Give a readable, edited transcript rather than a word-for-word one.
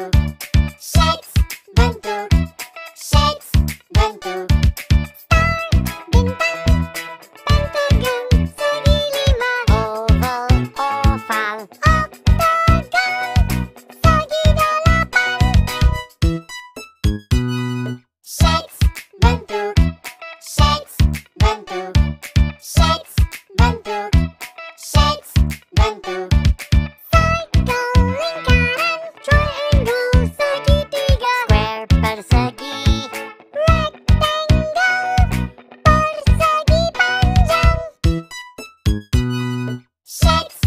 bentuk. Shapes, bentuk. Shapes, bentuk. Bintang, pentagon, segi lima. Oval, oval. Oktagon, segi delapan. Shapes, bentuk. Shapes, bentuk. Shapes, bentuk. Shapes, bentuk. Circle, lingkaran. Triangle, segitiga. Square, persegi. Rectangle, persegi panjang. Shapes,